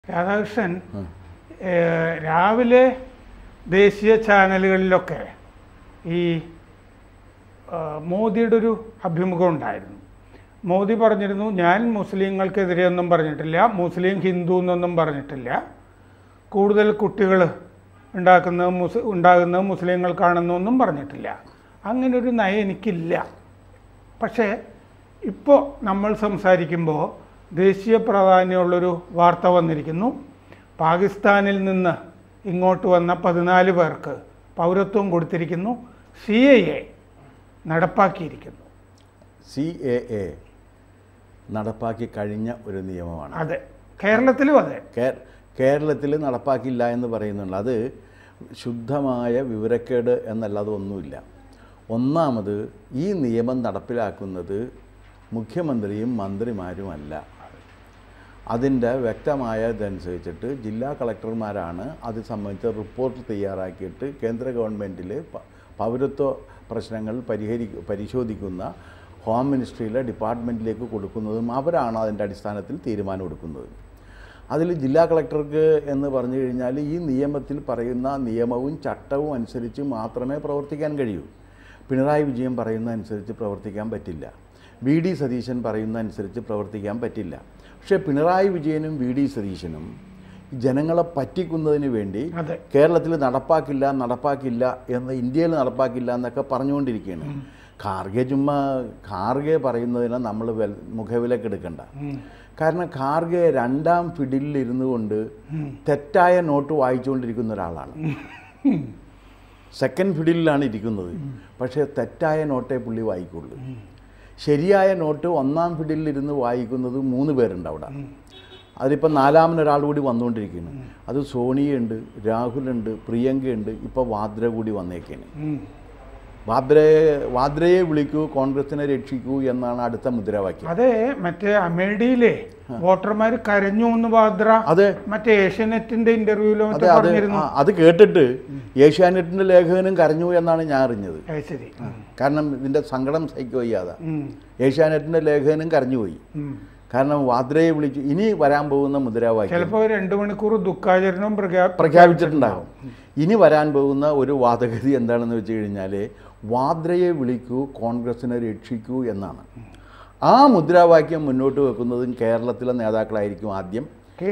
രാധാകൃഷ്ണൻ രാവിലെ ദേശീയ ചാനലുകളിലൊക്കെ ഈ മോദിയുടെ ഒരു അഭിമുഖം ഉണ്ടായിരുന്നു. മോദി പറഞ്ഞിരുന്നു, ഞാൻ മുസ്ലിങ്ങൾക്കെതിരെ ഒന്നും പറഞ്ഞിട്ടില്ല, മുസ്ലിം ഹിന്ദു എന്നൊന്നും പറഞ്ഞിട്ടില്ല, കൂടുതൽ കുട്ടികൾ ഉണ്ടാകുന്നത് മുസ്ലിങ്ങൾക്കാണെന്നൊന്നും പറഞ്ഞിട്ടില്ല. അങ്ങനൊരു നയം എനിക്കില്ല. പക്ഷേ ഇപ്പോൾ നമ്മൾ സംസാരിക്കുമ്പോൾ ദേശീയ പ്രാധാന്യമുള്ളൊരു വാർത്ത വന്നിരിക്കുന്നു. പാകിസ്ഥാനിൽ നിന്ന് ഇങ്ങോട്ട് വന്ന 14 പേർക്ക് പൗരത്വം കൊടുത്തിരിക്കുന്നു. CAA നടപ്പാക്കിയിരിക്കുന്നു. CAA നടപ്പാക്കി കഴിഞ്ഞ ഒരു നിയമമാണ്. അതെ, കേരളത്തിലും അതെ. കേരളത്തിൽ നടപ്പാക്കില്ല എന്ന് പറയുന്നുണ്ട്. അത് ശുദ്ധമായ വിവരക്കേട് എന്നല്ലാതെ ഒന്നുമില്ല. ഒന്നാമത്, ഈ നിയമം നടപ്പിലാക്കുന്നത് മുഖ്യമന്ത്രിയും മന്ത്രിമാരുമല്ല. അതിൻ്റെ വ്യക്തമായതനുസരിച്ചിട്ട് ജില്ലാ കളക്ടർമാരാണ് അത് സംബന്ധിച്ച റിപ്പോർട്ട് തയ്യാറാക്കിയിട്ട് കേന്ദ്ര ഗവൺമെൻറ്റിൽ പൗരത്വ പ്രശ്നങ്ങൾ പരിശോധിക്കുന്ന ഹോം മിനിസ്ട്രിയിലെ ഡിപ്പാർട്ട്മെൻറ്റിലേക്ക് കൊടുക്കുന്നതും അവരാണ് അതിൻ്റെ അടിസ്ഥാനത്തിൽ തീരുമാനം എടുക്കുന്നത്. അതിൽ ജില്ലാ കളക്ടർക്ക് എന്ന് പറഞ്ഞു കഴിഞ്ഞാൽ ഈ നിയമത്തിൽ പറയുന്ന നിയമവും ചട്ടവും അനുസരിച്ച് മാത്രമേ പ്രവർത്തിക്കാൻ കഴിയൂ. പിണറായി വിജയൻ പറയുന്ന അനുസരിച്ച് പ്രവർത്തിക്കാൻ പറ്റില്ല. VD സതീശൻ പറയുന്ന അനുസരിച്ച് പ്രവർത്തിക്കാൻ പറ്റില്ല. പക്ഷേ പിണറായി വിജയനും VD സതീശനും ജനങ്ങളെ പറ്റിക്കുന്നതിന് വേണ്ടി കേരളത്തിൽ നടപ്പാക്കില്ല എന്ന്, ഇന്ത്യയിൽ നടപ്പാക്കില്ല എന്നൊക്കെ പറഞ്ഞുകൊണ്ടിരിക്കുകയാണ്. ഖാർഗെ പറയുന്നതിനെ നമ്മൾ മുഖവിലക്കെടുക്കണ്ട. കാരണം ഖാർഗെ 2ാം ഫിഡിലിൽ ഇരുന്നു കൊണ്ട് തെറ്റായ നോട്ട് വായിച്ചുകൊണ്ടിരിക്കുന്ന ഒരാളാണ്. 2nd ഫിഡിലാണ് ഇരിക്കുന്നത്. പക്ഷേ തെറ്റായ നോട്ടേ പുള്ളി വായിക്കുള്ളൂ. ശരിയായ നോട്ട് 1ാം ഫിഡിലിൽ ഇരുന്ന് വായിക്കുന്നത് 3 പേരുണ്ട് അവിടെ. അതിലിപ്പോൾ 4ാമനൊരാൾ കൂടി വന്നുകൊണ്ടിരിക്കുകയാണ്. അത് സോണിയുണ്ട്, രാഹുലുണ്ട്, പ്രിയങ്കയുണ്ട്, ഇപ്പോൾ വാദ്ര കൂടി വന്നേക്കാണ്. വാദ്രയെ വിളിക്കൂ, കോൺഗ്രസിനെ രക്ഷിക്കൂ എന്നാണ് അടുത്ത മുദ്രാവാക്യം. അതെ, മറ്റേ അമേഠിയിലെ വോട്ടർമാർ കരഞ്ഞു എന്ന് വാദ്ര അതെ മറ്റേ ഏഷ്യാനെറ്റിന്റെ ഇന്റർവ്യൂലോ പറഞ്ഞിരുന്നു. അത് കേട്ടിട്ട് ഏഷ്യാനെറ്റിന്റെ ലേഖകനും കരഞ്ഞു എന്നാണ് ഞാൻ അറിഞ്ഞത്. കാരണം ഇതിന്റെ സങ്കടം സഹിക്കുകയ്യാതെ ഏഷ്യാനെറ്റിന്റെ ലേഖകനും കരഞ്ഞുപോയി. കാരണം വാദ്രയെ വിളിച്ചു. ഇനി വരാൻ പോകുന്ന മുദ്രാവാക്യം ചിലപ്പോൾ 2 മണിക്കൂർ ദുഃഖാചരണം പ്രഖ്യാപിച്ചിട്ടുണ്ടാകും. ഇനി വരാൻ പോകുന്ന ഒരു വാദഗതി എന്താണെന്ന് വെച്ച് കഴിഞ്ഞാൽ, വാദ്രയെ വിളിക്കൂ, കോൺഗ്രസിനെ രക്ഷിക്കൂ എന്നാണ്. ആ മുദ്രാവാക്യം മുന്നോട്ട് വെക്കുന്നതും കേരളത്തിലെ നേതാക്കളായിരിക്കും. ആദ്യം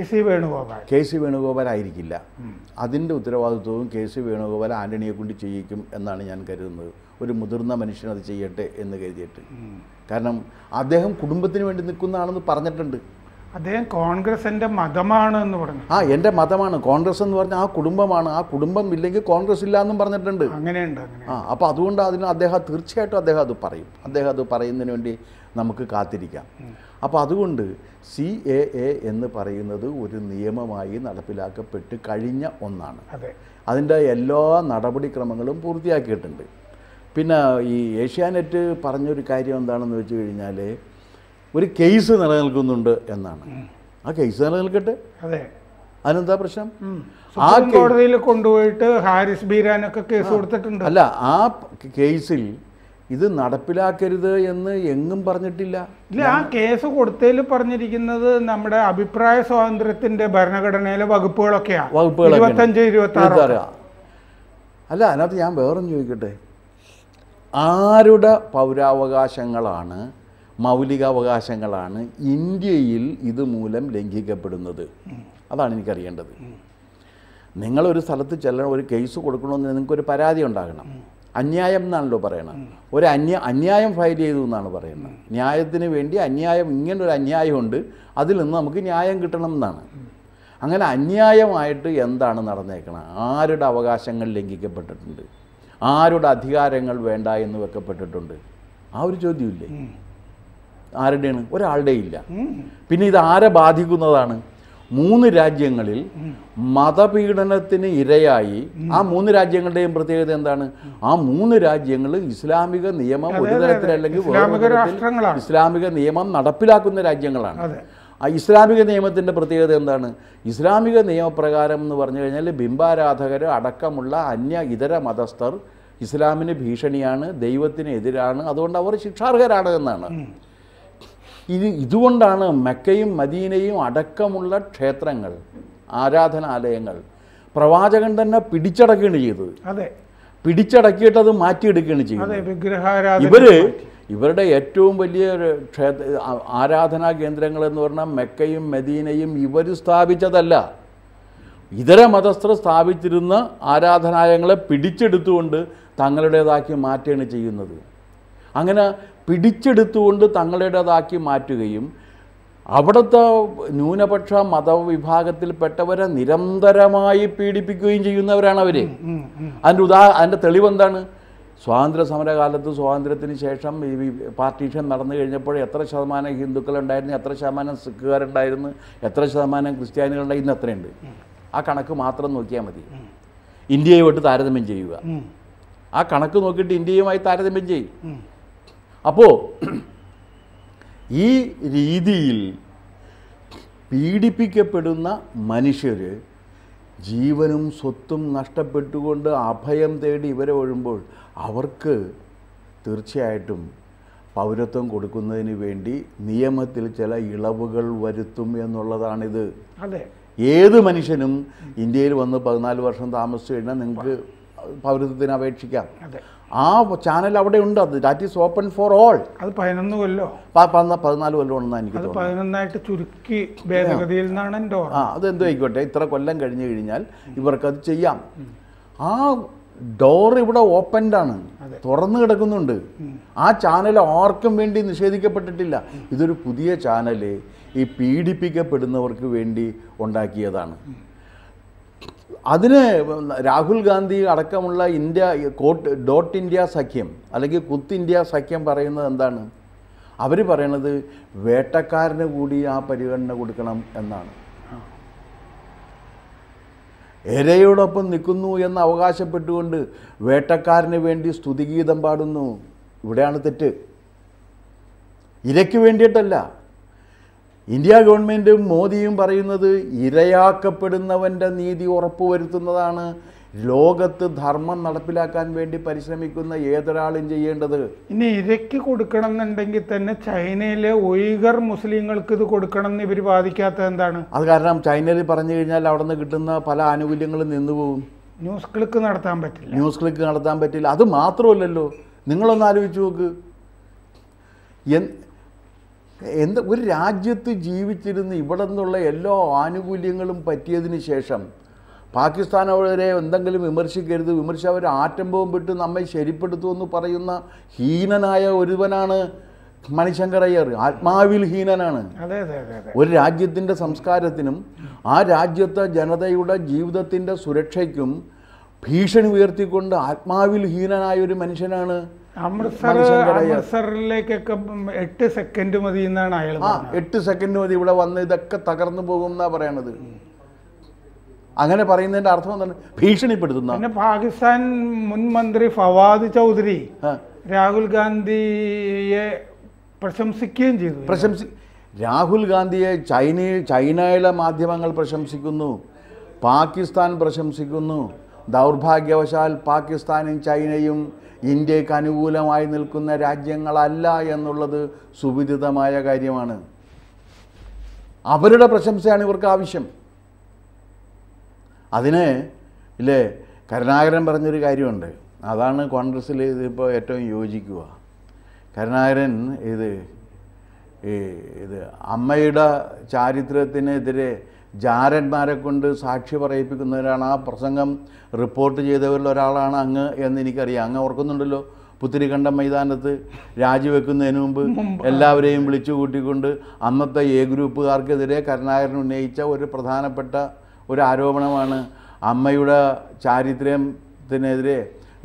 KC വേണുഗോപാൽ ആയിരിക്കില്ല. അതിൻ്റെ ഉത്തരവാദിത്വവും KC വേണുഗോപാൽ ആന്റണിയെ കൊണ്ട് ചെയ്യിക്കും എന്നാണ് ഞാൻ കരുതുന്നത്. ഒരു മുതിർന്ന മനുഷ്യൻ അത് ചെയ്യട്ടെ എന്ന് കരുതിയിട്ട്. കാരണം അദ്ദേഹം കുടുംബത്തിന് വേണ്ടി നിൽക്കുന്നതാണെന്ന് പറഞ്ഞിട്ടുണ്ട്. അദ്ദേഹം കോൺഗ്രസിന്റെ മതമാണ് എന്ന് പറഞ്ഞു. എൻ്റെ മതമാണ് കോൺഗ്രസ് എന്ന് പറഞ്ഞാൽ ആ കുടുംബമാണ്. ആ കുടുംബം ഇല്ലെങ്കിൽ കോൺഗ്രസ് ഇല്ല എന്നും പറഞ്ഞിട്ടുണ്ട്. അങ്ങനെയുണ്ട്. അപ്പോൾ അതുകൊണ്ട് അദ്ദേഹം തീർച്ചയായിട്ടും അത് പറയും. അദ്ദേഹം അത് പറയുന്നതിന് വേണ്ടി നമുക്ക് കാത്തിരിക്കാം. അപ്പോൾ അതുകൊണ്ട് CAA എന്ന് പറയുന്നത് ഒരു നിയമമായി നടപ്പിലാക്കപ്പെട്ട് കഴിഞ്ഞ ഒന്നാണ്. അതിൻ്റെ എല്ലാ നടപടിക്രമങ്ങളും പൂർത്തിയാക്കിയിട്ടുണ്ട്. പിന്നെ ഈ ഏഷ്യാനെറ്റ് പറഞ്ഞൊരു കാര്യം എന്താണെന്ന് വെച്ച് കഴിഞ്ഞാൽ, ഒരു കേസ് നിലനിൽക്കുന്നുണ്ട് എന്നാണ്. ആ കേസ് നിലനിൽക്കട്ടെ, അതിനെന്താ പ്രശ്നം? ആ കോടതിയിൽ കൊണ്ടുപോയിട്ട് ഹാരിസ് ബീരാനൊക്കെ കേസ് കൊടുത്തിട്ടുണ്ട്. അല്ല, ആ കേസിൽ ഇത് നടപ്പിലാക്കരുത് എന്ന് എങ്ങും പറഞ്ഞിട്ടില്ല. ഇല്ല, ആ കേസ് കൊടുത്തതിൽ പറഞ്ഞിരിക്കുന്നത് നമ്മുടെ അഭിപ്രായ സ്വാതന്ത്ര്യത്തിന്റെ ഭരണഘടനയിലെ വകുപ്പുകളൊക്കെയാണ്. 25, 26. അല്ല, അതിനകത്ത് ഞാൻ വേറൊന്ന് ചോദിക്കട്ടെ, ആരുടെ പൗരാവകാശങ്ങളാണ്, മൗലികാവകാശങ്ങളാണ് ഇന്ത്യയിൽ ഇതുമൂലം ലംഘിക്കപ്പെടുന്നത്? അതാണ് എനിക്കറിയേണ്ടത്. നിങ്ങളൊരു സ്ഥലത്ത് ചെല്ലണം, ഒരു കേസ് കൊടുക്കണമെന്ന് നിങ്ങൾക്കൊരു പരാതി ഉണ്ടാകണം. അന്യായം എന്നാണല്ലോ പറയണം. ഒരു അന്യായം ഫയൽ ചെയ്തു എന്നാണ് പറയുന്നത്. ന്യായത്തിന് വേണ്ടി അന്യായം, ഇങ്ങനൊരു അന്യായമുണ്ട്, അതിൽ നിന്ന് നമുക്ക് ന്യായം കിട്ടണം എന്നാണ്. അങ്ങനെ അന്യായമായിട്ട് എന്താണ് നടന്നേക്കണം? ആരുടെ അവകാശങ്ങൾ ലംഘിക്കപ്പെട്ടിട്ടുണ്ട്? ആരുടെ അധികാരങ്ങൾ വേണ്ട എന്ന് വെക്കപ്പെട്ടിട്ടുണ്ട്? ആ ഒരു ചോദ്യമില്ലേ? ആരുടെയാണ്? ഒരാളുടെ ഇല്ല. പിന്നെ ഇത് ആരെ ബാധിക്കുന്നതാണ്? 3 രാജ്യങ്ങളിൽ മതപീഡനത്തിന് ഇരയായി. ആ 3 രാജ്യങ്ങളുടെയും പ്രത്യേകത എന്താണ്? ആ 3 രാജ്യങ്ങൾ ഇസ്ലാമിക നിയമം ഒരു തരത്തിലല്ലെങ്കിൽ ഇസ്ലാമിക നിയമം നടപ്പിലാക്കുന്ന രാജ്യങ്ങളാണ്. ആ ഇസ്ലാമിക നിയമത്തിൻ്റെ പ്രത്യേകത എന്താണ്? ഇസ്ലാമിക നിയമപ്രകാരം എന്ന് പറഞ്ഞു കഴിഞ്ഞാൽ ബിംബാരാധകർ അടക്കമുള്ള ഇതര മതസ്ഥർ ഇസ്ലാമിന് ഭീഷണിയാണ്, ദൈവത്തിന് എതിരാണ്, അതുകൊണ്ട് അവർ ശിക്ഷാർഹരാണ് എന്നാണ്. ഇതുകൊണ്ടാണ് മക്കയും മദീനയും അടക്കമുള്ള ക്ഷേത്രങ്ങൾ, ആരാധനാലയങ്ങൾ പ്രവാചകൻ തന്നെ പിടിച്ചടക്കുകയാണ് ചെയ്തത്. അതെ, പിടിച്ചടക്കിയിട്ട് അത് മാറ്റിയെടുക്കുകയാണ് അതെ, ചെയ്യുന്നത്. ഇവരുടെ ഏറ്റവും വലിയ ആരാധനാ കേന്ദ്രങ്ങളെന്ന് പറഞ്ഞാൽ മെക്കയും മദീനയും ഇവർ സ്ഥാപിച്ചതല്ല, ഇതര മതസ്ഥർ സ്ഥാപിച്ചിരുന്ന ആരാധനാലയങ്ങളെ പിടിച്ചെടുത്തുകൊണ്ട് തങ്ങളുടേതാക്കി മാറ്റുകയാണ് ചെയ്യുന്നത്. അങ്ങനെ പിടിച്ചെടുത്തുകൊണ്ട് തങ്ങളുടേതാക്കി മാറ്റുകയും അവിടുത്തെ ന്യൂനപക്ഷ മതവിഭാഗത്തിൽപ്പെട്ടവരെ നിരന്തരമായി പീഡിപ്പിക്കുകയും ചെയ്യുന്നവരാണ് അവർ. അതിൻ്റെ തെളിവെന്താണ്? സ്വാതന്ത്ര്യ സമരകാലത്ത്, സ്വാതന്ത്ര്യത്തിന് ശേഷം ഈ പാർട്ടീഷൻ നടന്നു കഴിഞ്ഞപ്പോൾ എത്ര ശതമാനം ഹിന്ദുക്കളുണ്ടായിരുന്നു, എത്ര ശതമാനം സിഖുകാരുണ്ടായിരുന്നു, എത്ര ശതമാനം ക്രിസ്ത്യാനികളുണ്ടായി, ഇന്ന് എത്രയുണ്ട്? ആ കണക്ക് മാത്രം നോക്കിയാൽ മതി. ഇന്ത്യയുമായിട്ട് താരതമ്യം ചെയ്യുക. ആ കണക്ക് നോക്കിയിട്ട് ഇന്ത്യയുമായി താരതമ്യം ചെയ്യും. അപ്പോൾ ഈ രീതിയിൽ പീഡിപ്പിക്കപ്പെടുന്ന മനുഷ്യർ ജീവനും സ്വത്തും നഷ്ടപ്പെട്ടുകൊണ്ട് അഭയം തേടി ഇവരെ ഒഴുമ്പോൾ അവർക്ക് തീർച്ചയായിട്ടും പൗരത്വം കൊടുക്കുന്നതിന് വേണ്ടി നിയമത്തിൽ ചില ഇളവുകൾ വരുത്തും എന്നുള്ളതാണിത്. അതെ, ഏത് മനുഷ്യനും ഇന്ത്യയിൽ വന്ന് 14 വർഷം താമസിച്ചു കഴിഞ്ഞാൽ നിങ്ങൾക്ക് പൗരത്വത്തിന് അപേക്ഷിക്കാം. ആ ചാനൽ അവിടെ ഉണ്ട്. അത് that is open for all. അത് 11 കൊല്ലോ 14 കൊല്ലമാണെന്ന് എനിക്ക് തോന്നുന്നു. 11 ചുരുക്കി ഭേദഗതിയിൽ നിന്നാണ് എൻ്റെ ഓർമ്മ. അതെന്തോ ആയിക്കോട്ടെ, ഇത്ര കൊല്ലം കഴിഞ്ഞ് കഴിഞ്ഞാൽ ഇവർക്കത് ചെയ്യാം. ആ ഡോർ ഇവിടെ ഓപ്പൺഡാണ്, തുറന്നു കിടക്കുന്നുണ്ട്. ആ ചാനൽ ആർക്കും വേണ്ടി നിഷേധിക്കപ്പെട്ടിട്ടില്ല. ഇതൊരു പുതിയ ചാനൽ ഈ പീഡിപ്പിക്കപ്പെടുന്നവർക്ക് വേണ്ടി ഉണ്ടാക്കിയതാണ്. അതിന് രാഹുൽ ഗാന്ധി അടക്കമുള്ള ഡോട്ട് ഇന്ത്യ സഖ്യം അല്ലെങ്കിൽ കുത്ത് ഇന്ത്യ സഖ്യം പറയുന്നത് എന്താണ്? അവർ പറയണത് വേട്ടക്കാരന് കൂടി ആ പരിഗണന കൊടുക്കണം എന്നാണ്. ഇരയോടൊപ്പം നിൽക്കുന്നു എന്ന് അവകാശപ്പെട്ടുകൊണ്ട് വേട്ടക്കാരന് വേണ്ടി സ്തുതിഗീതം പാടുന്നു. ഇവിടെയാണ് തെറ്റ്. ഇരയ്ക്ക് വേണ്ടിയിട്ടല്ല. ഇന്ത്യ ഗവൺമെൻറ്റും മോദിയും പറയുന്നത് ഇരയാക്കപ്പെടുന്നവൻ്റെ നീതി ഉറപ്പുവരുത്തുന്നതാണ് ലോകത്ത് ധർമ്മം നടപ്പിലാക്കാൻ വേണ്ടി പരിശ്രമിക്കുന്ന ഏതൊരാളും ചെയ്യേണ്ടത്. ഇനി ഇരയ്ക്ക് കൊടുക്കണം എന്നുണ്ടെങ്കിൽ തന്നെ ചൈനയിലെ ഉയ്ഗർ മുസ്ലിങ്ങൾക്ക് ഇത് കൊടുക്കണം എന്ന് ഇവർ വാദിക്കാത്തത് എന്താണ്? അത് കാരണം ചൈനയിൽ പറഞ്ഞു കഴിഞ്ഞാൽ അവിടെ നിന്ന് കിട്ടുന്ന പല ആനുകൂല്യങ്ങളും നിന്നുപോകും. ന്യൂസ് ക്ലിക്ക് നടത്താൻ പറ്റില്ല. ന്യൂസ് ക്ലിക്ക് നടത്താൻ പറ്റില്ല. അത് മാത്രമല്ലല്ലോ, നിങ്ങളൊന്ന് ആലോചിച്ച് നോക്ക്. ഒരു രാജ്യത്ത് ജീവിച്ചിരുന്ന് ഇവിടെ നിന്നുള്ള എല്ലാ ആനുകൂല്യങ്ങളും പറ്റിയതിന് ശേഷം പാകിസ്ഥാൻ അവരെ എന്തെങ്കിലും വിമർശിക്കരുത്, അവർ ആറ്റം ബോംബിട്ട് നമ്മെ ശരിപ്പെടുത്തുമെന്ന് പറയുന്ന ഹീനനായ ഒരുവനാണ് മണിശങ്കർ അയ്യർ. ആത്മാവിൽ ഹീനനാണ്. ഒരു രാജ്യത്തിൻ്റെ സംസ്കാരത്തിനും ആ രാജ്യത്തെ ജനതയുടെ ജീവിതത്തിൻ്റെ സുരക്ഷയ്ക്കും ഭീഷണി ഉയർത്തിക്കൊണ്ട് ആത്മാവിൽ ഹീനനായ ഒരു മനുഷ്യനാണ് അമൃത്സറിലേക്കൊക്കെ 8 സെക്കൻഡ് മതി എന്നാണ് അയാൾ. 8 സെക്കൻഡ് മതി ഇവിടെ വന്ന് ഇതൊക്കെ തകർന്നു പോകും എന്നാ പറയണത്. അങ്ങനെ പറയുന്നതിന്റെ അർത്ഥം എന്താണ്? ഭീഷണിപ്പെടുത്തുന്ന. പിന്നെ പാകിസ്ഥാൻ മുൻ മന്ത്രി ഫവാദ് ചൗധരി രാഹുൽ ഗാന്ധിയെ പ്രശംസിക്കുകയും ചെയ്തു. രാഹുൽ ഗാന്ധിയെ ചൈനയിലെ മാധ്യമങ്ങൾ പ്രശംസിക്കുന്നു, പാകിസ്ഥാൻ പ്രശംസിക്കുന്നു. ദൗർഭാഗ്യവശാൽ പാകിസ്ഥാനും ചൈനയും ഇന്ത്യക്ക് അനുകൂലമായി നിൽക്കുന്ന രാജ്യങ്ങളല്ല എന്നുള്ളത് സുവിദിതമായ കാര്യമാണ്. അവരുടെ പ്രശംസയാണ് ഇവർക്ക് ആവശ്യം. അതിന് ഇല്ലേ കരുണാകരൻ പറഞ്ഞൊരു കാര്യമുണ്ട്. അതാണ് കോൺഗ്രസ്സിൽ ഇതിപ്പോൾ ഏറ്റവും യോജിക്കുക. കരുണാകരൻ ഇത് അമ്മയുടെ ചാരിത്രത്തിനെതിരെ ജാരന്മാരെ കൊണ്ട് സാക്ഷി പറയിപ്പിക്കുന്നവരാണ്. ആ പ്രസംഗം റിപ്പോർട്ട് ചെയ്തവരിൽ ഒരാളാണ് അങ്ങ് എന്ന് എനിക്കറിയാം. അങ്ങ് ഓർക്കുന്നുണ്ടല്ലോ, പുത്തിരിക്കണ്ടം മൈതാനത്ത് രാജിവെക്കുന്നതിന് മുമ്പ് എല്ലാവരെയും വിളിച്ചു കൂട്ടിക്കൊണ്ട് അന്നത്തെ എ ഗ്രൂപ്പുകാർക്കെതിരെ കരുണാകരൻ ഉന്നയിച്ച ഒരു പ്രധാനപ്പെട്ട ഒരു ആരോപണമാണ് അമ്മയുടെ ചാരിത്രത്തിനെതിരെ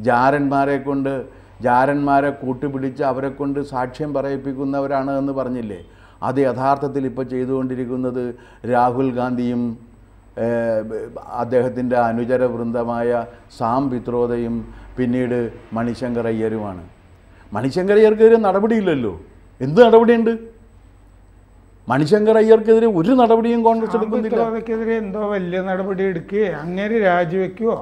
ജാരന്മാരെ കൂട്ടുപിടിച്ച് അവരെ കൊണ്ട് സാക്ഷ്യം പറയിപ്പിക്കുന്നവരാണ് എന്ന് പറഞ്ഞില്ലേ. അത് യഥാർത്ഥത്തിൽ ഇപ്പോൾ ചെയ്തുകൊണ്ടിരിക്കുന്നത് രാഹുൽ ഗാന്ധിയും അദ്ദേഹത്തിൻ്റെ അനുചര വൃന്ദമായ സാം പിത്രോദയും പിന്നീട് മണിശങ്കർ അയ്യരുമാണ്. മണിശങ്കർ അയ്യർക്കെതിരെ നടപടിയില്ലല്ലോ. എന്ത് നടപടിയുണ്ട്? മണിശങ്കർ അയ്യർക്കെതിരെ ഒരു നടപടിയും കോൺഗ്രസ് എടുക്കുന്നില്ല. എന്തോ വലിയ നടപടി എടുക്കുകയോ അങ്ങനെ രാജിവെക്കുകയോ.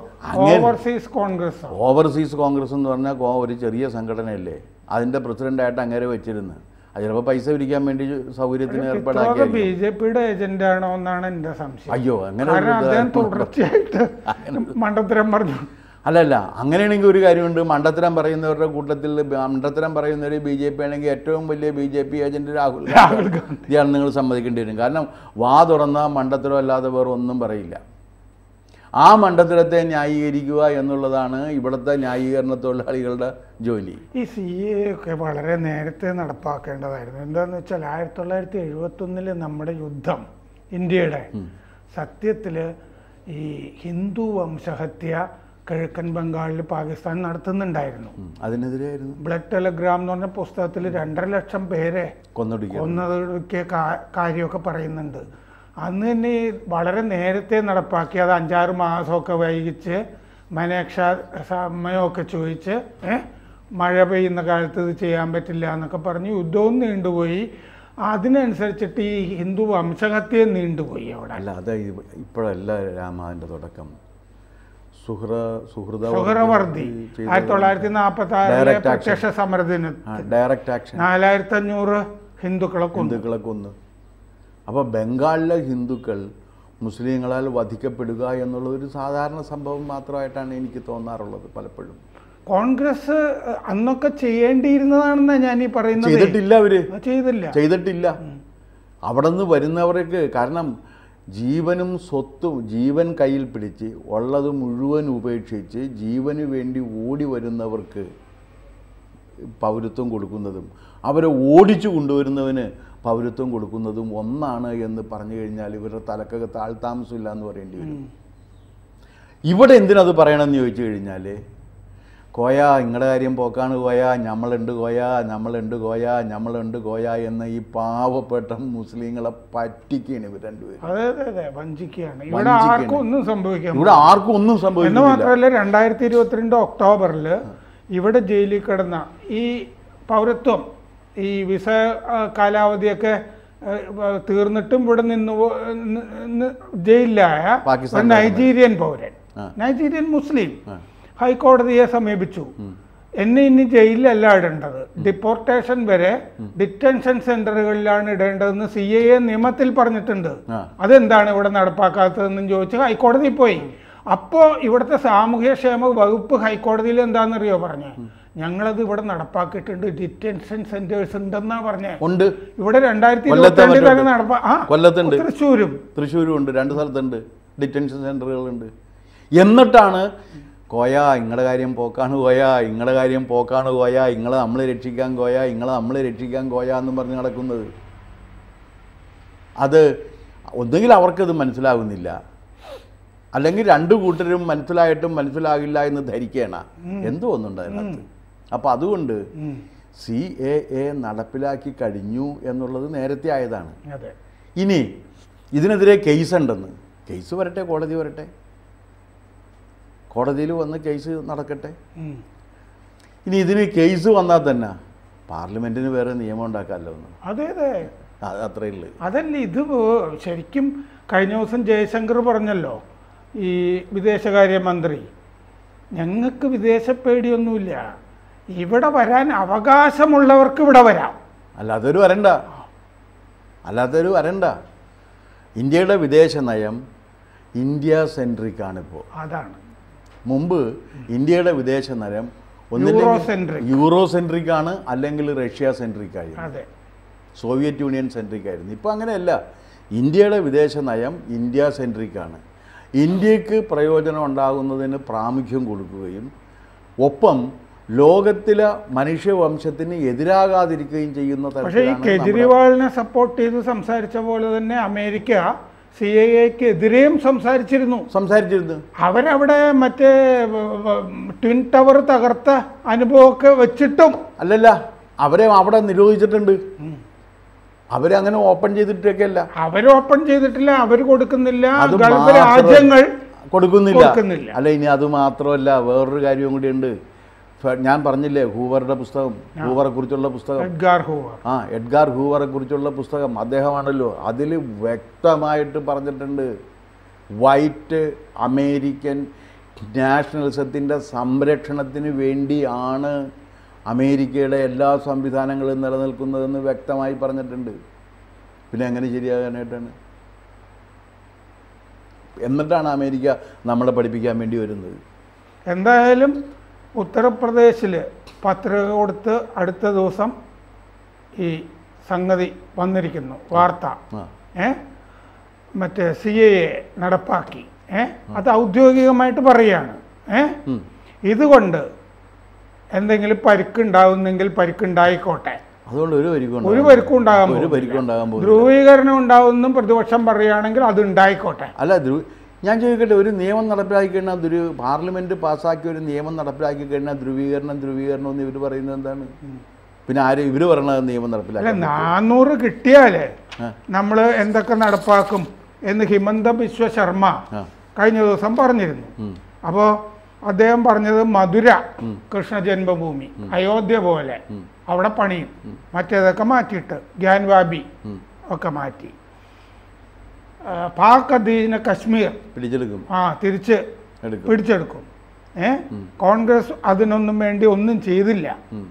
ഓവർസീസ് കോൺഗ്രസ് എന്ന് പറഞ്ഞാൽ ഒരു ചെറിയ സംഘടനയല്ലേ, അതിൻ്റെ പ്രസിഡൻ്റായിട്ട് അങ്ങനെ വെച്ചിരുന്നു. അത് ചിലപ്പോൾ പൈസ പിരിക്കാൻ വേണ്ടി സൗകര്യത്തിന് ഏർപ്പാടാക്കി BJP-യുടെ ഏജന്റ് ആണോ എന്നാണ് എൻ്റെ സംശയം. അയ്യോ അങ്ങനെ കാരണം അദ്ദേഹം തുടർച്ചയായിട്ട് മണ്ടത്തരം പറഞ്ഞു. അല്ലല്ല, അങ്ങനെയാണെങ്കിൽ ഒരു കാര്യമുണ്ട്. മണ്ടത്തരം പറയുന്നവരുടെ കൂട്ടത്തിൽ മണ്ടത്തരം പറയുന്നവർ BJP ആണെങ്കിൽ ഏറ്റവും വലിയ BJP ഏജന്റ് രാഹുൽ ഗാന്ധിയാണ് നിങ്ങൾ സമ്മതിക്കേണ്ടി വരും. കാരണം വാ തുറന്ന മണ്ടത്തരം അല്ലാതെ വേറെ ഒന്നും പറയില്ല. ആ മണ്ടത്തരത്തെ ന്യായീകരിക്കുക എന്നുള്ളതാണ് ഇവിടുത്തെ ന്യായീകരണ തൊഴിലാളികളുടെ ജോലി. ഈ CAA ഒക്കെ വളരെ നേരത്തെ നടപ്പാക്കേണ്ടതായിരുന്നു. എന്താണെന്ന് വെച്ചാൽ 1971 നമ്മുടെ യുദ്ധം ഇന്ത്യയുടെ സത്യത്തിൽ ഈ ഹിന്ദു വംശഹത്യ കിഴക്കൻ ബംഗാളിൽ പാകിസ്ഥാൻ നടത്തുന്നുണ്ടായിരുന്നു. അതിനെതിരെയായിരുന്നു ബ്ലഡ് ടെലഗ്രാം എന്ന് പറഞ്ഞ പുസ്തകത്തിൽ 2.5 ലക്ഷം പേരെ കൊന്നൊടുക്കിയ കാര്യമൊക്കെ പറയുന്നുണ്ട്. അന്ന് തന്നെ വളരെ നേരത്തെ നടപ്പാക്കി. അത് 5-6 മാസമൊക്കെ വൈകിച്ച് മനേക്ഷ സമയമൊക്കെ ചോദിച്ച് മഴ പെയ്യുന്ന കാലത്ത് ഇത് ചെയ്യാൻ പറ്റില്ല എന്നൊക്കെ പറഞ്ഞ് യുദ്ധവും നീണ്ടുപോയി. അതിനനുസരിച്ചിട്ട് ഈ ഹിന്ദു വംശഹത്യ നീണ്ടുപോയി അവിടെ. അല്ല, അത് ഇപ്പോഴല്ല രാമാവിൻ്റെ തുടക്കം. സുഹ്രവർദ്ധി 1946 പ്രത്യക്ഷ സമരത്തിന് 4500 ഹിന്ദുക്കളെ കൊന്നു. അപ്പോൾ ബംഗാളിലെ ഹിന്ദുക്കൾ മുസ്ലിങ്ങളാൽ വധിക്കപ്പെടുക എന്നുള്ളതൊരു സാധാരണ സംഭവം മാത്രമായിട്ടാണ് എനിക്ക് തോന്നാറുള്ളത് പലപ്പോഴും. കോൺഗ്രസ് അന്നൊക്കെ ചെയ്യേണ്ടിയിരുന്നതാണെന്നാണ് ഞാൻ ഈ പറയുന്നത്. ചെയ്തിട്ടില്ല, അവര് ചെയ്തിട്ടില്ല. അവിടെ നിന്ന് വരുന്നവർക്ക് കാരണം ജീവനും സ്വത്തും ജീവൻ കയ്യിൽ പിടിച്ച് ഉള്ളത് മുഴുവൻ ഉപേക്ഷിച്ച് ജീവന് വേണ്ടി ഓടി വരുന്നവർക്ക് പൗരത്വം കൊടുക്കുന്നതും അവരെ ഓടിച്ചു കൊണ്ടുവരുന്നവന് പൗരത്വം കൊടുക്കുന്നതും ഒന്നാണ് എന്ന് പറഞ്ഞു കഴിഞ്ഞാൽ ഇവരുടെ തലക്കകത്ത് ആൾതാമസമില്ല എന്ന് പറയേണ്ടി വരും. ഇവിടെ എന്തിനത് പറയണമെന്ന് ചോദിച്ചു കഴിഞ്ഞാൽ കോയ നിങ്ങളുടെ കാര്യം പോക്കാണ് കോയ, നമ്മളുണ്ട് കോയ എന്ന ഈ പാവപ്പെട്ട മുസ്ലിങ്ങളെ പറ്റിക്കുകയാണ് ഇവർ രണ്ടുപേരും. ഇവിടെ ആർക്കും ഒന്നും സംഭവിക്കില്ല. എന്ന് മാത്രമല്ല 2022 ഒക്ടോബറിൽ ഇവിടെ ജയിലിൽ കിടന്ന ഈ പൗരത്വം ഈ വിസ കാലാവധിയൊക്കെ തീർന്നിട്ടും ഇവിടെ നിന്ന് ജയിലിലായ നൈജീരിയൻ പൗരൻ, നൈജീരിയൻ മുസ്ലിം ഹൈക്കോടതിയെ സമീപിച്ചു. എന്നെ ഇനി ജയിലിലല്ല ഇടേണ്ടത്, ഡിപ്പോർട്ടേഷൻ വരെ ഡിറ്റൻഷൻ സെന്ററുകളിലാണ് ഇടേണ്ടതെന്ന് CAA നിയമത്തിൽ പറഞ്ഞിട്ടുണ്ട്. അതെന്താണ് ഇവിടെ നടപ്പാക്കാത്തതെന്നും ചോദിച്ച് ഹൈക്കോടതിയിൽ പോയി. അപ്പോൾ ഇവിടുത്തെ സാമൂഹ്യക്ഷേമ വകുപ്പ് ഹൈക്കോടതിയിൽ എന്താണെന്നറിയോ പറഞ്ഞേ, ഞങ്ങളത് ഇവിടെ നടപ്പാക്കിയിട്ടുണ്ട്, ഡിറ്റൻഷൻ സെന്റേഴ്സ് ഉണ്ടെന്നാ പറഞ്ഞേ. ഇവിടെ 2022 തന്നെ തൃശ്ശൂരും ഉണ്ട്, 2 സ്ഥലത്തുണ്ട് ഡിറ്റൻഷൻ സെന്ററുകളുണ്ട്. എന്നിട്ടാണ് കോയ നിങ്ങളുടെ കാര്യം പോക്കാണ് കോയ, നിങ്ങളെ നമ്മൾ രക്ഷിക്കാൻ കോയ എന്നും പറഞ്ഞ് നടക്കുന്നത്. അത് ഒന്നുകിൽ അവർക്കത് മനസ്സിലാകുന്നില്ല, അല്ലെങ്കിൽ 2 കൂട്ടരും മനസ്സിലായിട്ടും മനസ്സിലാകില്ല എന്ന് ധരിക്കുകയാണ്. എന്തോ ഒന്നുണ്ട് അതിനകത്ത്. അപ്പം അതുകൊണ്ട് CAA നടപ്പിലാക്കി കഴിഞ്ഞു എന്നുള്ളത് നേരത്തെ ആയതാണ്. ഇനി ഇതിനെതിരെ കേസ് ഉണ്ടെന്ന്, കേസ് വരട്ടെ, കോടതി വരട്ടെ, കോടതിയിൽ വന്ന് കേസ് നടക്കട്ടെ. ഇനി ഇതിന് കേസ് വന്നാൽ തന്നെ പാർലമെന്റിന് വേറെ നിയമം ഉണ്ടാക്കാമല്ലോ എന്ന്. അത് അത്രയേ ഉള്ളൂ. അതല്ല, ഇത് ശരിക്കും കഴിഞ്ഞ ദിവസം ജയശങ്കർ പറഞ്ഞല്ലോ, ഈ വിദേശകാര്യമന്ത്രി, ഞങ്ങൾക്ക് വിദേശ പേടിയൊന്നുമില്ല, ഇവിടെ വരാൻ അവകാശമുള്ളവർക്ക് ഇവിടെ വരാം, അല്ലാത്തൊരു വരണ്ട. ഇന്ത്യയുടെ വിദേശ നയം ഇന്ത്യ സെൻട്രിക്കാണിപ്പോൾ. അതാണ്. മുമ്പ് ഇന്ത്യയുടെ വിദേശ നയം യൂറോ സെൻട്രിക്കാണ്, അല്ലെങ്കിൽ റഷ്യ സെൻട്രിക്കായിരുന്നു, സോവിയറ്റ് യൂണിയൻ സെൻട്രിക്കായിരുന്നു. ഇപ്പോൾ അങ്ങനെയല്ല, ഇന്ത്യയുടെ വിദേശ നയം ഇന്ത്യ സെൻട്രിക്കാണ്. ഇന്ത്യക്ക് പ്രയോജനം ഉണ്ടാകുന്നതിന് പ്രാമുഖ്യം കൊടുക്കുകയും ഒപ്പം ലോകത്തിലെ മനുഷ്യവംശത്തിന് എതിരാകാതിരിക്കുകയും ചെയ്യുന്ന പക്ഷേ ഈ കെജ്രിവാളിനെ സപ്പോർട്ട് ചെയ്ത് സംസാരിച്ച പോലെ തന്നെ അമേരിക്ക CAA-ക്ക് എതിരെയും സംസാരിച്ചിരുന്നു. അവരവിടെ മറ്റേ ട്വിൻ ടവർ തകർത്ത അനുഭവമൊക്കെ വെച്ചിട്ടും അല്ലല്ല, അവരെ അവിടെ നിരോധിച്ചിട്ടുണ്ട്. അവരങ്ങനെ ഓപ്പൺ ചെയ്തിട്ടൊക്കെയല്ല, അവർ കൊടുക്കുന്നില്ല, ഗൾഫ് രാജ്യങ്ങൾ കൊടുക്കുന്നില്ല. അല്ല, ഇനി അത് മാത്രമല്ല, വേറൊരു കാര്യവും കൂടിയുണ്ട്. ഞാൻ പറഞ്ഞില്ലേ ഹൂവറുടെ പുസ്തകം, ഹൂവറെ കുറിച്ചുള്ള പുസ്തകം, എഡ്ഗാർ ഹൂവറെ കുറിച്ചുള്ള പുസ്തകം അദ്ദേഹമാണല്ലോ. അതിൽ വ്യക്തമായിട്ട് പറഞ്ഞിട്ടുണ്ട്, വൈറ്റ് അമേരിക്കൻ നാഷണലിസത്തിൻ്റെ സംരക്ഷണത്തിന് വേണ്ടിയാണ് അമേരിക്കയുടെ എല്ലാ സംവിധാനങ്ങളും നിലനിൽക്കുന്നതെന്ന് വ്യക്തമായി പറഞ്ഞിട്ടുണ്ട്. പിന്നെ എങ്ങനെ ശരിയാകാനായിട്ടാണ്? എന്നിട്ടാണ് അമേരിക്ക നമ്മളെ പഠിപ്പിക്കാൻ വേണ്ടി വരുന്നത്. എന്തായാലും ഉത്തർപ്രദേശിൽ പത്രിക കൊടുത്ത് അടുത്ത ദിവസം ഈ സംഗതി വന്നിരിക്കുന്നു, വാർത്ത. മറ്റേ CAA നടപ്പാക്കി. അത് ഔദ്യോഗികമായിട്ട് പറയുകയാണ്. ഇതുകൊണ്ട് എന്തെങ്കിലും പരിക്കുണ്ടാവുന്നെങ്കിൽ പരിക്കുണ്ടായിക്കോട്ടെ, അതുകൊണ്ട് ഒരു പരിക്കും ഉണ്ടാകാൻ പോകും. ധ്രുവീകരണം ഉണ്ടാവുമെന്നും പ്രതിപക്ഷം പറയുകയാണെങ്കിൽ അത് ഉണ്ടായിക്കോട്ടെ. അല്ല, ഞാൻ ചോദിക്കട്ടെ, ഒരു നിയമം നടപ്പിലാക്കി കഴിഞ്ഞാൽ, പാർലമെന്റ് പാസ്സാക്കിയ ഒരു നിയമം നടപ്പിലാക്കി കഴിഞ്ഞാൽ ധ്രുവീകരണം എന്ന് ഇവർ പറയുന്നത് എന്താണ്? പിന്നെ ആരും ഇവർ പറയണത് നിയമം നടപ്പിലാക്കി 400 കിട്ടിയാലേ നമ്മൾ എന്തൊക്കെ നടപ്പാക്കും എന്ന് ഹിമന്ത ബിശ്വ ശർമ്മ കഴിഞ്ഞ ദിവസം പറഞ്ഞിരുന്നു. അപ്പോൾ അദ്ദേഹം പറഞ്ഞത് മധുര കൃഷ്ണ ജന്മഭൂമി, അയോധ്യ പോലെ അവിടെ പണിയും, മറ്റേതൊക്കെ മാറ്റിയിട്ട് ഗ്യാൻവാബി ഒക്കെ മാറ്റി, പാക് അധീന കശ്മീർ തിരിച്ച് പിടിച്ചെടുക്കും. കോൺഗ്രസ് അതിനൊന്നും വേണ്ടി ഒന്നും ചെയ്തില്ല.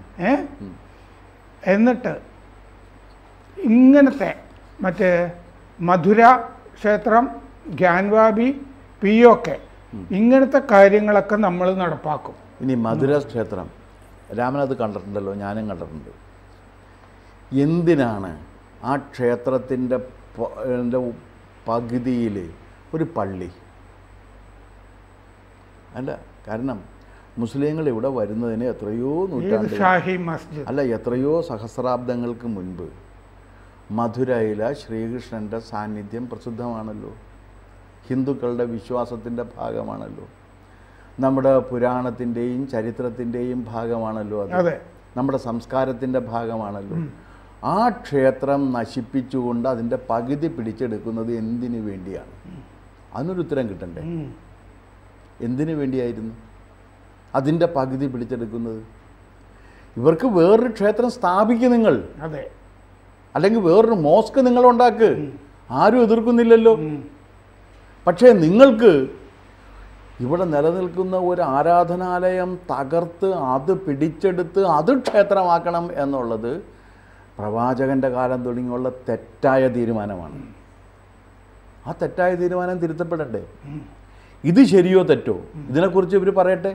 എന്നിട്ട് ഇങ്ങനത്തെ മറ്റേ മധുര ക്ഷേത്രം, ഗ്യാൻവാബി, POK ഇങ്ങനത്തെ കാര്യങ്ങളൊക്കെ നമ്മൾ നടപ്പാക്കും. ഇനി മധുര ക്ഷേത്രം, രാമനത് കണ്ടിട്ടുണ്ടല്ലോ, ഞാനും കണ്ടിട്ടുണ്ട്. എന്തിനാണ് ആ ക്ഷേത്രത്തിൻ്റെ പകുതിയിൽ ഒരു പള്ളി? അല്ല, കാരണം മുസ്ലിങ്ങൾ ഇവിടെ വരുന്നതിന് എത്രയോ എത്രയോ സഹസ്രാബ്ദങ്ങൾക്ക് മുൻപ് മധുരയിലെ ശ്രീകൃഷ്ണൻ്റെ സാന്നിധ്യം പ്രസിദ്ധമാണല്ലോ, ഹിന്ദുക്കളുടെ വിശ്വാസത്തിൻ്റെ ഭാഗമാണല്ലോ, നമ്മുടെ പുരാണത്തിൻ്റെയും ചരിത്രത്തിൻ്റെയും ഭാഗമാണല്ലോ, അത് നമ്മുടെ സംസ്കാരത്തിൻ്റെ ഭാഗമാണല്ലോ. ആ ക്ഷേത്രം നശിപ്പിച്ചുകൊണ്ട് അതിൻ്റെ പകുതി പിടിച്ചെടുക്കുന്നത് എന്തിനു വേണ്ടിയാണ്? അതിനൊരു ഉത്തരം കിട്ടണ്ടേ? എന്തിനു വേണ്ടിയായിരുന്നു അതിൻ്റെ പകുതി പിടിച്ചെടുക്കുന്നത്? ഇവർക്ക് വേറൊരു ക്ഷേത്രം സ്ഥാപിക്കുക നിങ്ങൾ, അല്ലെങ്കിൽ വേറൊരു മോസ്ക് നിങ്ങൾ ഉണ്ടാക്ക്, ആരും എതിർക്കുന്നില്ലല്ലോ. പക്ഷേ നിങ്ങൾക്ക് ഇവിടെ നിലനിൽക്കുന്ന ഒരു ആരാധനാലയം തകർത്ത് അത് പിടിച്ചെടുത്ത് അത് ക്ഷേത്രമാക്കണം എന്നുള്ളത് പ്രവാചകൻ്റെ കാലം തുടങ്ങിയുള്ള തെറ്റായ തീരുമാനമാണ്. ആ തെറ്റായ തീരുമാനം തിരുത്തപ്പെടണ്ടേ? ഇത് ശരിയോ തെറ്റോ ഇതിനെക്കുറിച്ച് ഇവർ പറയട്ടെ.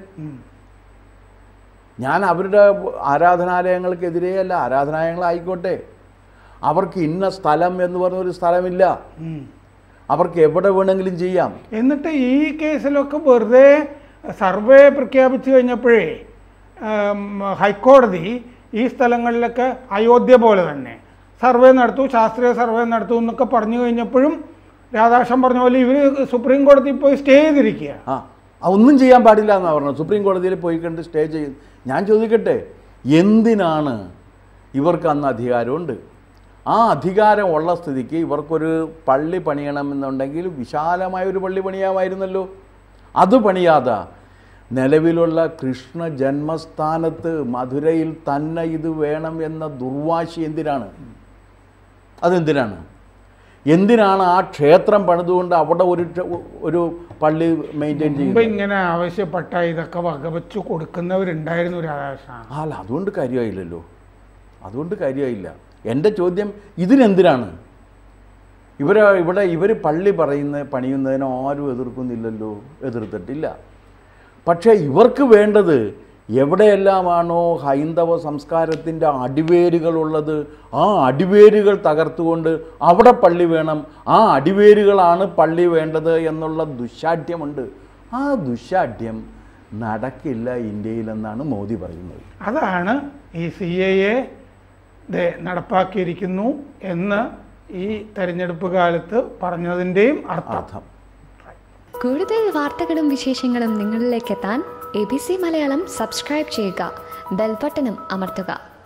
ഞാൻ അവരുടെ ആരാധനാലയങ്ങൾക്കെതിരേ അല്ല, ആരാധനാലയങ്ങളായിക്കോട്ടെ, അവർക്ക് ഇന്ന സ്ഥലം എന്ന് പറഞ്ഞൊരു സ്ഥലമില്ല, അവർക്ക് എവിടെ വേണമെങ്കിലും ചെയ്യാം. എന്നിട്ട് ഈ കേസിലൊക്കെ വെറുതെ സർവേ പ്രഖ്യാപിച്ചു കഴിഞ്ഞപ്പോഴേ ഹൈക്കോടതി ഈ സ്ഥലങ്ങളിലൊക്കെ അയോധ്യ പോലെ തന്നെ സർവേ നടത്തൂ, ശാസ്ത്രീയ സർവേ നടത്തൂ എന്നൊക്കെ പറഞ്ഞു കഴിഞ്ഞപ്പോഴും രാധാകൃഷ്ണൻ പറഞ്ഞ പോലെ ഇവർ സുപ്രീം കോടതിയിൽ പോയി സ്റ്റേ ചെയ്തിരിക്കുക. ഒന്നും ചെയ്യാൻ പാടില്ല എന്നാണ് പറഞ്ഞത്. സുപ്രീം കോടതിയിൽ പോയി കണ്ട് സ്റ്റേ ചെയ്യും. ഞാൻ ചോദിക്കട്ടെ, എന്തിനാണ്? ഇവർക്ക് അന്ന് അധികാരമുണ്ട്. ആ അധികാരം ഉള്ള സ്ഥിതിക്ക് ഇവർക്കൊരു പള്ളി പണിയണമെന്നുണ്ടെങ്കിൽ വിശാലമായൊരു പള്ളി പണിയാമായിരുന്നല്ലോ. അത് പണിയാതെ നിലവിലുള്ള കൃഷ്ണ ജന്മസ്ഥാനത്ത് മധുരയിൽ തന്നെ ഇത് വേണം എന്ന ദുർവാശി എന്തിനാണ്? അതെന്തിനാണ്? എന്തിനാണ് ആ ക്ഷേത്രം പണിതുകൊണ്ട് അവിടെ ഒരു പള്ളി മെയിൻറ്റെയിൻ ചെയ്യുന്നത്? ഇങ്ങനെ ആവശ്യപ്പെട്ട ഇതൊക്കെ വകവെച്ച് കൊടുക്കുന്നവരുണ്ടായിരുന്നു രാധാകൃഷ്ണൻ. അല്ല, അതുകൊണ്ട് കാര്യമായില്ലല്ലോ, അതുകൊണ്ട് കാര്യമായില്ല. എൻ്റെ ചോദ്യം ഇതിനെന്തിനാണ്? ഇവർ പള്ളി പണിയുന്നതിന് ആരും എതിർക്കുന്നില്ലല്ലോ, എതിർത്തിട്ടില്ല. പക്ഷേ ഇവർക്ക് വേണ്ടത് എവിടെയെല്ലാമാണോ ഹൈന്ദവ സംസ്കാരത്തിൻ്റെ അടിവേരുകളുള്ളത് ആ അടിവേരുകൾ തകർത്തുകൊണ്ട് അവിടെ പള്ളി വേണം, ആ അടിവേരുകളാണ് പള്ളി വേണ്ടത് എന്നുള്ള ദുശാഠ്യമുണ്ട്. ആ ദുശാഠ്യം നടക്കില്ല ഇന്ത്യയിലെന്നാണ് മോദി പറയുന്നത്. അതാണ് ഈ CAA നടപ്പാക്കിയിരിക്കുന്നു എന്ന് ഈ തെരഞ്ഞെടുപ്പ് കാലത്ത് പറഞ്ഞതിൻ്റെയും അർത്ഥം. കൂടുതൽ വാർത്തകളും വിശേഷങ്ങളും നിങ്ങളിലേക്ക് എത്താൻ ABC മലയാളം സബ്സ്ക്രൈബ് ചെയ്യുക, ബെൽ ബട്ടണും അമർത്തുക.